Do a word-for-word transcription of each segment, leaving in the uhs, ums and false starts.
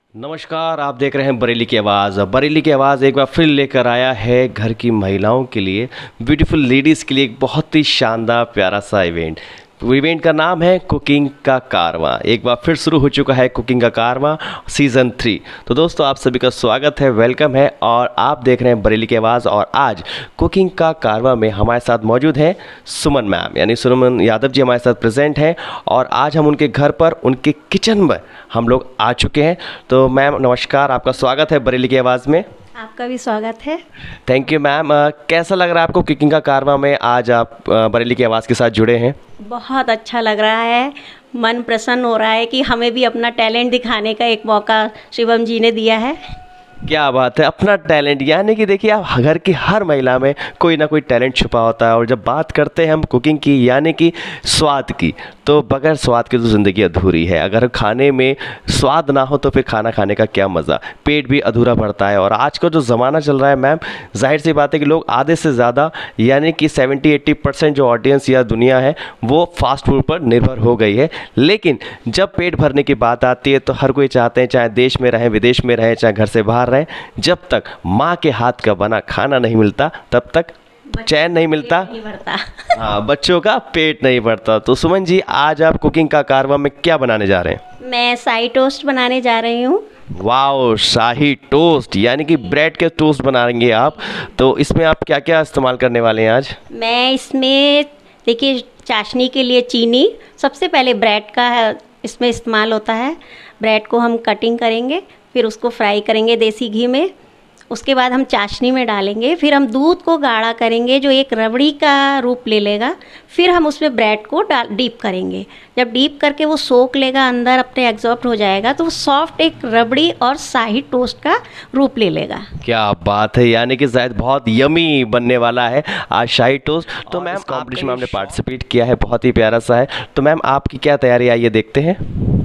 नमस्कार, आप देख रहे हैं बरेली की आवाज़। बरेली की आवाज़ एक बार फिर लेकर आया है घर की महिलाओं के लिए, ब्यूटीफुल लेडीज़ के लिए एक बहुत ही शानदार प्यारा सा इवेंट। इवेंट का नाम है कुकिंग का कारवां। एक बार फिर शुरू हो चुका है कुकिंग का कारवां सीज़न थ्री। तो दोस्तों, आप सभी का स्वागत है, वेलकम है, और आप देख रहे हैं बरेली की आवाज़। और आज कुकिंग का कारवां में हमारे साथ मौजूद हैं सुमन मैम, यानी सुमन यादव जी हमारे साथ प्रेजेंट हैं। और आज हम उनके घर पर, उनके किचन में हम लोग आ चुके हैं। तो मैम नमस्कार, आपका स्वागत है बरेली की आवाज़ में। आपका भी स्वागत है। Thank you ma'am. कैसा लग रहा है आपको कुकिंग का कारवां में आज आप अ, बरेली की आवाज़ के साथ जुड़े हैं? बहुत अच्छा लग रहा है, मन प्रसन्न हो रहा है कि हमें भी अपना टैलेंट दिखाने का एक मौका शिवम जी ने दिया है। क्या बात है, अपना टैलेंट। यानी कि देखिए, आप घर की हर महिला में कोई ना कोई टैलेंट छुपा होता है। और जब बात करते हैं हम कुकिंग की, यानी कि स्वाद की, तो बगैर स्वाद की तो ज़िंदगी अधूरी है। अगर खाने में स्वाद ना हो तो फिर खाना खाने का क्या मज़ा, पेट भी अधूरा पड़ता है। और आज का जो ज़माना चल रहा है मैम, जाहिर सी बात है कि लोग आधे से ज़्यादा, यानी कि सेवेंटी एट्टी परसेंट जो ऑडियंस या दुनिया है वो फास्ट फूड पर निर्भर हो गई है। लेकिन जब पेट भरने की बात आती है तो हर कोई चाहते हैं, चाहे देश में रहें, विदेश में रहें, चाहे घर से बाहर रहें, जब तक माँ के हाथ का बना खाना नहीं मिलता तब तक चैन नहीं मिलता। नहीं भरता। हाँ, बच्चों का पेट नहीं भरता। तो सुमन जी, आज आप कुकिंग का कारवां में क्या बनाने जा रहे हैं? मैं शाही टोस्ट बनाने जा रही हूँ। वाओ, शाही टोस्ट, यानी कि ब्रेड के टोस्ट बनाएंगे आप। तो इसमें आप क्या क्या इस्तेमाल करने वाले हैं आज? मैं इसमें, देखिए, चाशनी के लिए चीनी, सबसे पहले ब्रेड का इसमें इस्तेमाल होता है। ब्रेड को हम कटिंग करेंगे, फिर उसको फ्राई करेंगे देसी घी में। उसके बाद हम चाशनी में डालेंगे, फिर हम दूध को गाढ़ा करेंगे जो एक रबड़ी का रूप ले लेगा। फिर हम उसमें ब्रेड को डाल डीप करेंगे। जब डीप करके वो सोख लेगा, अंदर अपने एब्जॉर्ब हो जाएगा, तो वो सॉफ्ट एक रबड़ी और शाही टोस्ट का रूप ले लेगा। क्या बात है, यानी कि शायद बहुत यमी बनने वाला है आज शाही टोस्ट। तो मैम, कॉम्पिटिशन में हमने पार्टिसिपेट किया है, बहुत ही प्यारा सा है। तो मैम, आपकी क्या तैयारी, आइए देखते हैं।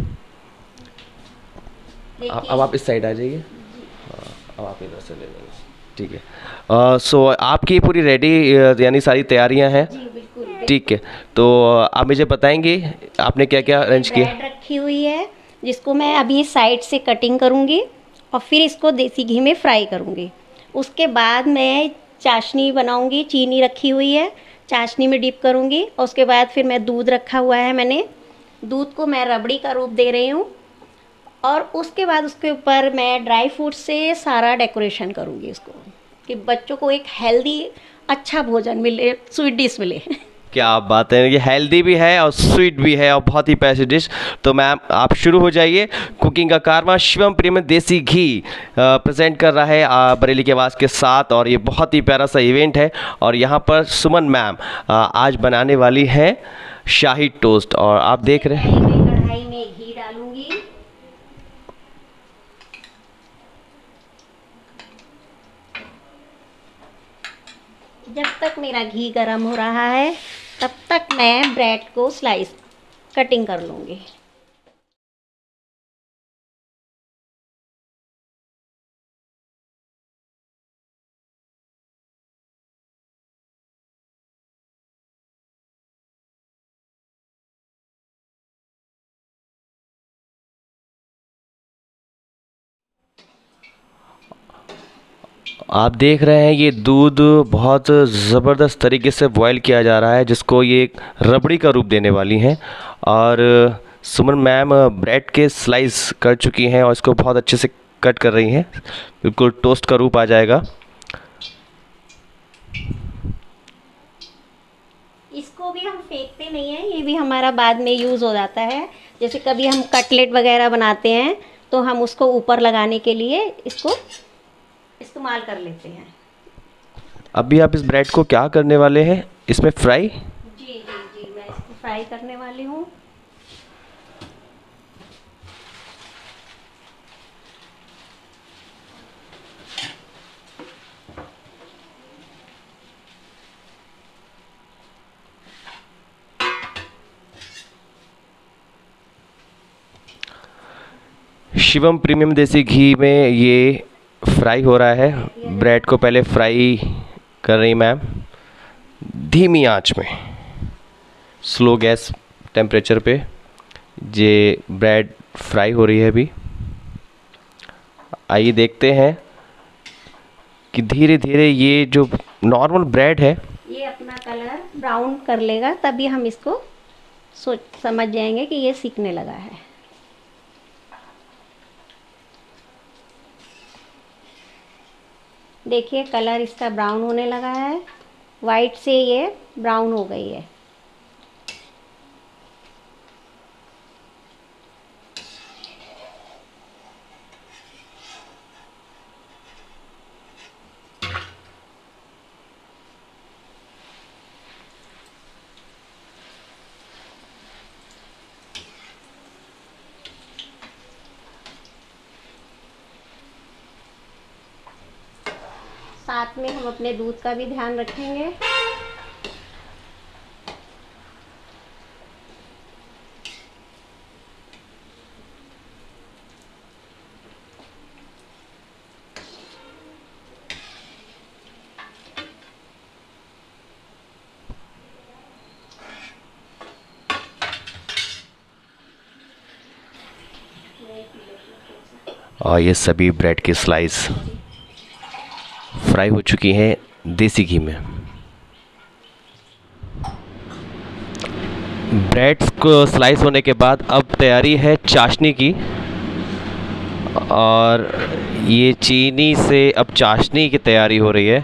अब अब आप इस साइड आ जाइए। हाँ, अब आप इधर से ले लेंगे, ठीक है। सो आपकी पूरी रेडी, यानी सारी तैयारियां हैं? जी बिल्कुल। ठीक है। तो आप मुझे बताएंगे आपने क्या क्या अरेंज किया? ब्रेड रखी हुई है जिसको मैं अभी साइड से कटिंग करूँगी और फिर इसको देसी घी में फ्राई करूँगी। उसके बाद मैं चाशनी बनाऊँगी, चीनी रखी हुई है, चाशनी में डिप करूँगी। और उसके बाद फिर मैं दूध रखा हुआ है, मैंने दूध को मैं रबड़ी का रूप दे रही हूँ। और उसके बाद उसके ऊपर मैं ड्राई फ्रूट से सारा डेकोरेशन करूँगी उसको, कि बच्चों को एक हेल्दी अच्छा भोजन मिले, स्वीट डिश मिले। क्या बात है, ये हेल्दी भी है और स्वीट भी है और बहुत ही पैसी डिश। तो मैम, आप शुरू हो जाइए। कुकिंग का कारवां शिवम प्रीमियम देसी घी प्रेजेंट कर रहा है आ, बरेली की आवाज़ के साथ। और ये बहुत ही प्यारा सा इवेंट है। और यहाँ पर सुमन मैम आज बनाने वाली हैं शाही टोस्ट। और आप देख रहे हैं, कढ़ाई में घी डालूंगी। जब तक मेरा घी गर्म हो रहा है तब तक मैं ब्रेड को स्लाइस कटिंग कर लूँगी। आप देख रहे हैं ये दूध बहुत ज़बरदस्त तरीके से बॉईल किया जा रहा है, जिसको ये एक रबड़ी का रूप देने वाली हैं। और सुमन मैम ब्रेड के स्लाइस कर चुकी हैं और इसको बहुत अच्छे से कट कर रही हैं, बिल्कुल टोस्ट का रूप आ जाएगा। इसको भी हम फेंकते नहीं हैं, ये भी हमारा बाद में यूज़ हो जाता है। जैसे कभी हम कटलेट वगैरह बनाते हैं तो हम उसको ऊपर लगाने के लिए इसको इस्तेमाल कर लेते हैं। अभी आप इस ब्रेड को क्या करने वाले हैं, इसमें फ्राई? जी जी जी, मैं इसको फ्राई करने वाली हूँ। शिवम प्रीमियम देसी घी में ये फ्राई हो रहा है। ब्रेड को पहले फ्राई कर रही मैम धीमी आंच में, स्लो गैस टेम्परेचर पे। ये ब्रेड फ्राई हो रही है अभी। आइए देखते हैं कि धीरे धीरे ये जो नॉर्मल ब्रेड है ये अपना कलर ब्राउन कर लेगा, तभी हम इसको सोच समझ जाएंगे कि ये सीखने लगा है। देखिए कलर इसका ब्राउन होने लगा है, वाइट से ये ब्राउन हो गई है। साथ में हम अपने दूध का भी ध्यान रखेंगे। और ये सभी ब्रेड की स्लाइस फ्राई हो चुकी हैं देसी घी में। ब्रेड्स को स्लाइस होने के बाद अब तैयारी है चाशनी की, और ये चीनी से अब चाशनी की तैयारी हो रही है।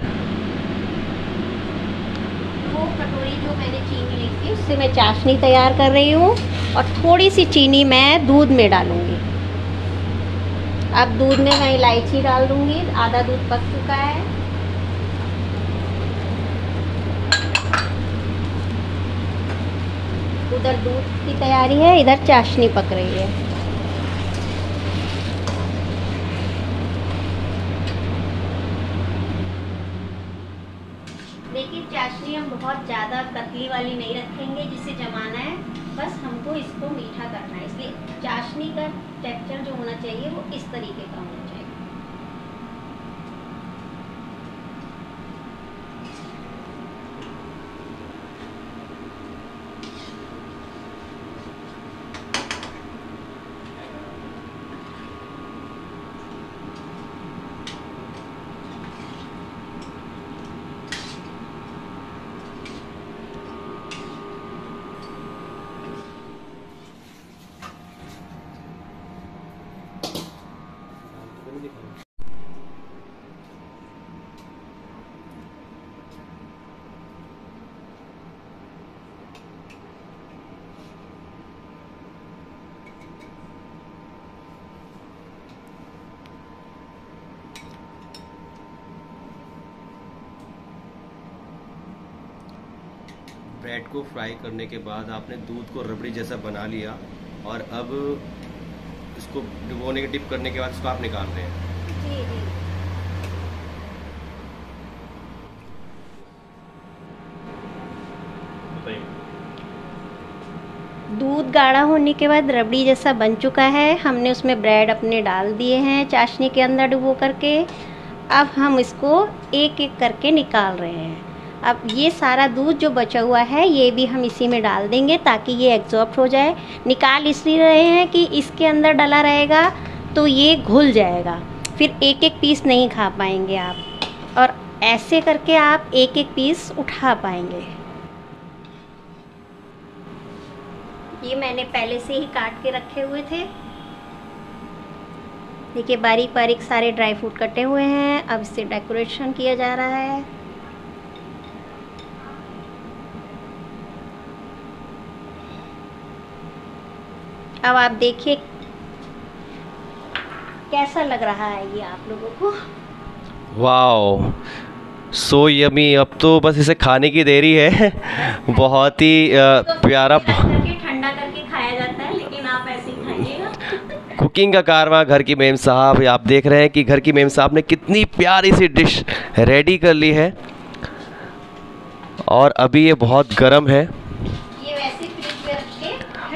वो कटोरी जो मैंने चीनी ली थी उससे मैं चाशनी तैयार कर रही हूँ, और थोड़ी सी चीनी मैं दूध में डालूँगी। अब दूध में मैं इलायची डाल दूँगी। आधा दूध पक चुका है। उधर दूध की तैयारी है, इधर चाशनी पक रही है। देखिए चाशनी हम बहुत ज़्यादा पतली वाली नहीं रखेंगे जिसे जमाना है, बस हमको इसको मीठा करना है, इसलिए चाशनी का टेक्सचर जो होना चाहिए वो इस तरीके का होना चाहिए। ब्रेड को फ्राई करने के बाद आपने दूध को रबड़ी जैसा बना लिया, और अब इसको डुबोने के डिप करने के बाद इसको आप निकाल रहे हैं। जी जी। दूध गाढ़ा होने के बाद रबड़ी जैसा बन चुका है। हमने उसमें ब्रेड अपने डाल दिए हैं चाशनी के अंदर डुबो करके। अब हम इसको एक एक करके निकाल रहे हैं। अब ये सारा दूध जो बचा हुआ है ये भी हम इसी में डाल देंगे ताकि ये एब्जॉर्ब हो जाए। निकाल इसलिए रहे हैं कि इसके अंदर डला रहेगा तो ये घुल जाएगा, फिर एक एक पीस नहीं खा पाएंगे आप, और ऐसे करके आप एक एक पीस उठा पाएंगे। ये मैंने पहले से ही काट के रखे हुए थे। देखिए बारीक बारीक सारे ड्राई फ्रूट कटे हुए हैं। अब इससे डेकोरेशन किया जा रहा है। अब आप देखिए कैसा लग रहा है ये आप लोगों को। Wow, so yummy. अब तो बस इसे खाने की देरी है। बहुत ही अ, प्यारा। ठंडा करके खाया जाता है, लेकिन आप ऐसे ही खाइएगा। कुकिंग का कारवां घर की मेम साहब। आप देख रहे हैं कि घर की मेम साहब ने कितनी प्यारी सी डिश रेडी कर ली है, और अभी ये बहुत गर्म है। ये वैसे फ्रिज में रख के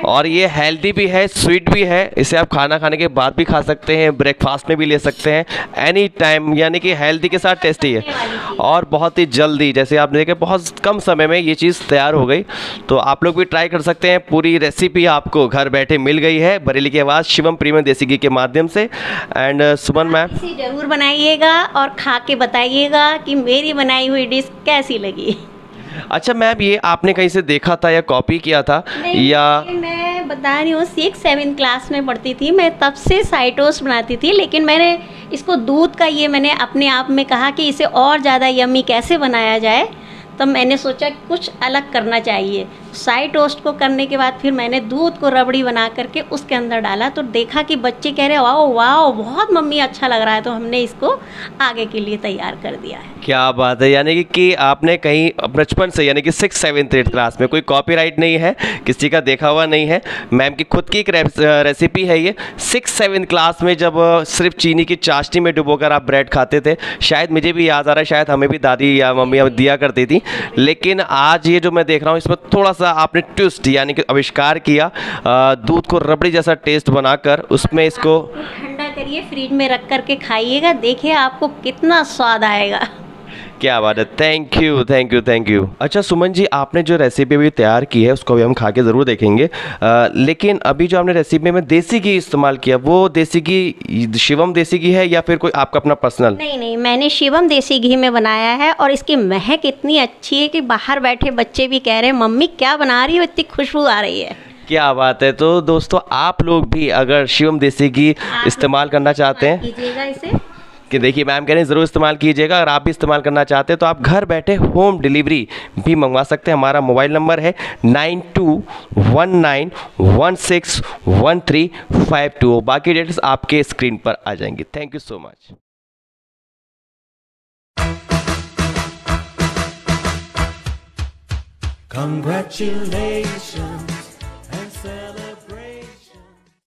और ये हेल्दी भी है, स्वीट भी है। इसे आप खाना खाने के बाद भी खा सकते हैं, ब्रेकफास्ट में भी ले सकते हैं, एनी टाइम, यानी कि हेल्दी के साथ टेस्टी है। और बहुत ही जल्दी, जैसे आपने देखा, बहुत कम समय में ये चीज़ तैयार हो गई। तो आप लोग भी ट्राई कर सकते हैं। पूरी रेसिपी आपको घर बैठे मिल गई है बरेली के आवाज़ शिवम प्रीमियम देसी घी के माध्यम से। एंड सुमन मैम, इसे ज़रूर बनाइएगा और खा के बताइएगा कि मेरी बनाई हुई डिश कैसी लगी। अच्छा मैम, ये आपने कहीं से देखा था या कॉपी किया था नहीं, या? मैं बता रही हूँ, सिक्स सेवन क्लास में पढ़ती थी मैं, तब से साई टोस्ट बनाती थी। लेकिन मैंने इसको दूध का ये मैंने अपने आप में कहा कि इसे और ज़्यादा यम्मी कैसे बनाया जाए, तब मैंने सोचा कुछ अलग करना चाहिए। साई टोस्ट को करने के बाद फिर मैंने दूध को रबड़ी बना करके उसके अंदर डाला, तो देखा कि बच्चे कह रहे वाओ वाओ बहुत मम्मी अच्छा लग रहा है, तो हमने इसको आगे के लिए तैयार कर दिया है। क्या बात है, यानी कि, कि आपने कहीं बचपन से, यानी कि सिक्स सेवन्थ एट्थ क्लास में, कोई कॉपीराइट नहीं है, किसी का देखा हुआ नहीं है, मैम की खुद की एक रेसिपी है ये। सिक्स सेवन्थ क्लास में जब सिर्फ चीनी की चाशनी में डुबोकर आप ब्रेड खाते थे, शायद मुझे भी याद आ रहा है, शायद हमें भी दादी या मम्मी दिया करती थी। लेकिन आज ये जो मैं देख रहा हूँ, इसमें थोड़ा सा आपने ट्विस्ट यानी कि आविष्कार किया, दूध को रबड़ी जैसा टेस्ट बनाकर उसमें इसको ठंडा करिए, फ्रिज में रख करके खाइएगा, देखिए आपको कितना स्वाद आएगा। क्या बात है, thank you thank you thank you. अच्छा सुमन जी, आपने जो रेसिपी अभी तैयार की है उसको भी हम खा के ज़रूर देखेंगे, आ, लेकिन अभी जो आपने रेसिपी में देसी घी इस्तेमाल किया, वो देसी घी शिवम देसी घी है या फिर कोई आपका अपना पर्सनल? नहीं नहीं, मैंने शिवम देसी घी में बनाया है और इसकी महक इतनी अच्छी है कि बाहर बैठे बच्चे भी कह रहे हैं मम्मी क्या बना रही हो, इतनी खुशबू आ रही है। क्या बात है। तो दोस्तों, आप लोग भी अगर शिवम देसी घी इस्तेमाल करना चाहते हैं, कीजिएगा इसे, कि देखिए मैम कह रहे हैं ज़रूर इस्तेमाल कीजिएगा। अगर आप भी इस्तेमाल करना चाहते हैं तो आप घर बैठे होम डिलीवरी भी मंगवा सकते हैं। हमारा मोबाइल नंबर है nine two one nine one six one three five two. बाकी डिटेल्स आपके स्क्रीन पर आ जाएंगी। Thank you so much. Congratulations.